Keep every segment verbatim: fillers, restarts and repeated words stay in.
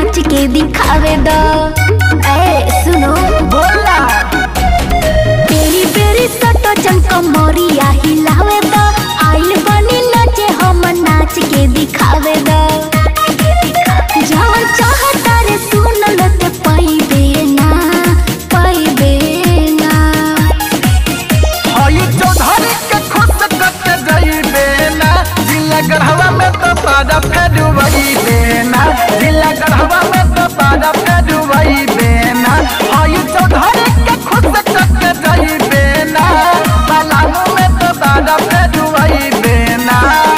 नाच के दिखावे दो। ए सुनो बोला तेरी बेरी सटो चमको मोरिया हिलावे दो। आइल बनी नाचे हम नाच के दिखावे दो। जहाँ चाहता रे सुन लो ते पाइबे ना पाइबे ना। हई चौधरी के खुश करके जाइबे ना। जिला गढ़वा में तो पादा फेडुबइबे ना। जिला गढ़वा में तो पादा फेडुबइबे ना। हई चौधरी के खुश करके जाइबे ना। पलामू में तो पादा फेडुबइबे ना।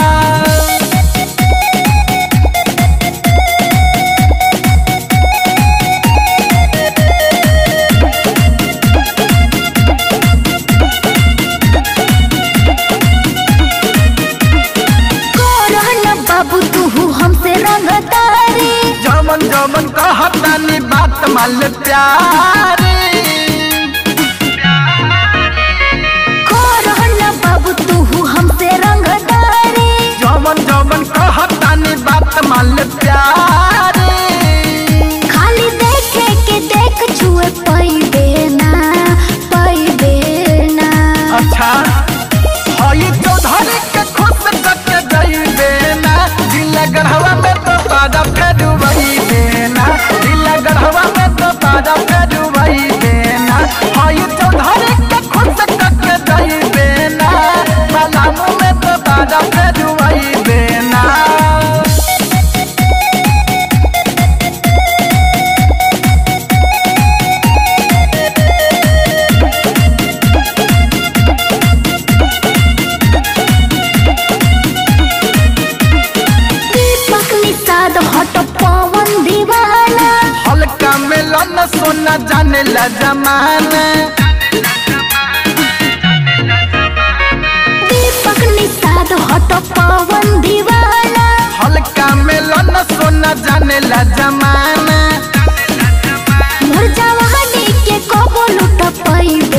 बाबू तू हमसे रंगदारी। जमन जमन कहतानी बात माल प्यारी। कोरहना बाबू तू हमसे रंगदारी। जमन जमन कहतानी बात माल प्यारी। खाली देखे के देख छुए पाइबे ना पाइबे ना। अच्छा हई चौधरी के खुश करके जाइबे ना। जिला गढ़वा में तो पादा फेडुबइबे ना। जिला गढ़वा में तो पादा फेडुबइबे ना। हई चौधरी के खुश करके जाइबे ना। पलामू में तो पादा फेडुबइबे ना। हट पवन दीवाना हल्का मिलन सोना जाने ला जमाना। दीपक निषाद हट पवन दीवाना। हल्का मिलन सोना जाने ला जमाना। मोर जवानी के कबो लुट पाइबे